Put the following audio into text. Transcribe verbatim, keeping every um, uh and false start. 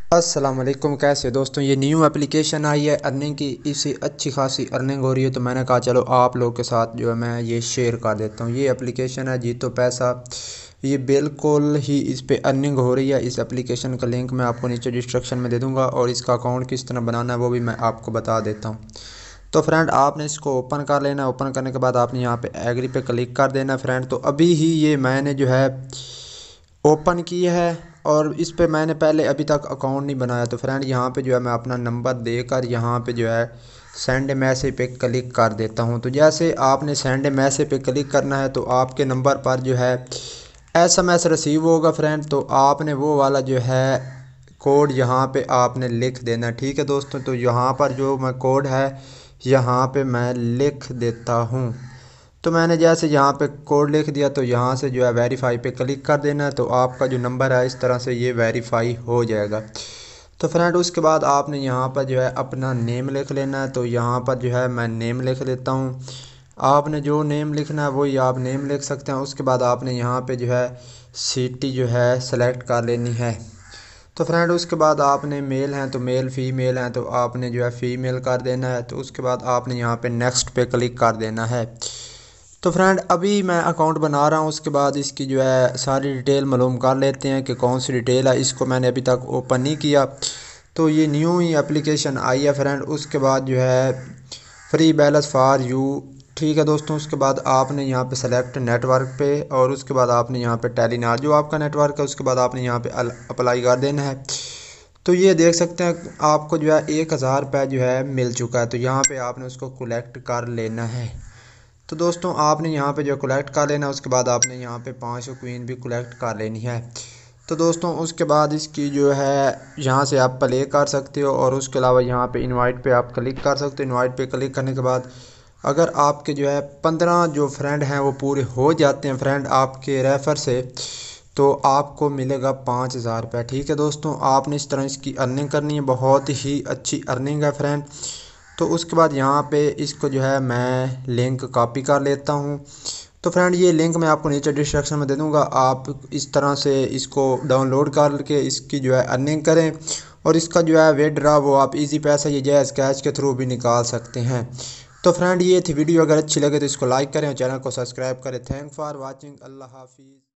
अस्सलाम वालेकुम। कैसे दोस्तों, ये न्यू एप्लीकेशन आई है अर्निंग की, इससे अच्छी खासी अर्निंग हो रही है। तो मैंने कहा चलो आप लोग के साथ जो है मैं ये शेयर कर देता हूँ। ये एप्लीकेशन है जीतो पैसा, ये बिल्कुल ही इस पे अर्निंग हो रही है। इस एप्लीकेशन का लिंक मैं आपको नीचे डिस्क्रिप्शन में दे दूँगा और इसका अकाउंट किस तरह बनाना है वो भी मैं आपको बता देता हूँ। तो फ्रेंड, आपने इसको ओपन कर लेना है। ओपन करने के बाद आपने यहाँ पे एग्री पे क्लिक कर देना है फ्रेंड। तो अभी ही ये मैंने जो है ओपन की है और इस पे मैंने पहले अभी तक अकाउंट नहीं बनाया। तो फ्रेंड, यहाँ पे जो है मैं अपना नंबर देकर यहाँ पे जो है सेंड मैसेज पे क्लिक कर देता हूँ। तो जैसे आपने सेंड मैसेज पे क्लिक करना है तो आपके नंबर पर जो है एसएमएस रिसीव होगा फ्रेंड। तो आपने वो वाला जो है कोड यहाँ पे आपने लिख देना, ठीक है दोस्तों। तो यहाँ पर जो मैं कोड है यहाँ पे मैं लिख देता हूँ। तो मैंने जैसे यहाँ पे कोड लिख दिया तो यहाँ से जो है वेरीफाई पे क्लिक कर देना है। तो आपका जो नंबर है इस तरह से ये वेरीफाई हो जाएगा। तो फ्रेंड, उसके बाद आपने यहाँ पर जो है अपना नेम लिख लेना है। तो यहाँ पर जो है मैं नेम लिख लेता हूँ। आपने जो नेम लिखना है वही आप नेम लिख सकते हैं। उसके बाद आपने यहाँ पे जो है सिटी जो है सेलेक्ट कर लेनी है। तो फ्रेंड, उसके बाद आपने मेल हैं तो मेल, फीमेल हैं तो आपने जो है फीमेल कर देना है। तो उसके बाद आपने यहाँ पे नेक्स्ट पे क्लिक कर देना है। तो फ्रेंड, अभी मैं अकाउंट बना रहा हूँ, उसके बाद इसकी जो है सारी डिटेल मालूम कर लेते हैं कि कौन सी डिटेल है। इसको मैंने अभी तक ओपन नहीं किया, तो ये न्यू ही एप्लीकेशन आई है फ्रेंड। उसके बाद जो है फ्री बैलेंस फॉर यू, ठीक है दोस्तों। उसके बाद आपने यहाँ पे सेलेक्ट नेटवर्क पे और उसके बाद आपने यहाँ पे टेलीनार जो आपका नेटवर्क है उसके बाद आपने यहाँ पे अप्लाई कर देना है। तो ये देख सकते हैं आपको जो है एक हज़ार रुपये जो है मिल चुका है। तो यहाँ पे आपने उसको कलेक्ट कर लेना है। तो दोस्तों, आपने यहाँ पे जो कलेक्ट कर लेना है उसके बाद आपने यहाँ पे पाँच सौ क्वीन भी कलेक्ट कर लेनी है। तो दोस्तों, उसके बाद इसकी जो है यहाँ से आप प्ले कर सकते हो और उसके अलावा यहाँ पे इनवाइट पे आप क्लिक कर सकते हो। इनवाइट पे क्लिक करने के बाद अगर आपके जो है पंद्रह जो फ्रेंड हैं वो पूरे हो जाते हैं फ्रेंड आपके रेफ़र से, तो आपको मिलेगा पाँच हज़ार रुपये, ठीक है दोस्तों। आपने इस तरह इसकी अर्निंग करनी है, बहुत ही अच्छी अर्निंग है फ्रेंड। तो उसके बाद यहाँ पे इसको जो है मैं लिंक कॉपी कर लेता हूँ। तो फ्रेंड, ये लिंक मैं आपको नीचे डिस्क्रिप्शन में दे दूँगा। आप इस तरह से इसको डाउनलोड करके इसकी जो है अर्निंग करें और इसका जो है विड्रॉ वो आप इजी पैसा ये जैज़ कैश के थ्रू भी निकाल सकते हैं। तो फ्रेंड, ये थी वीडियो, अगर अच्छी लगे तो इसको लाइक करें और चैनल को सब्सक्राइब करें। Thank for watching. अल्लाह हाफिज़।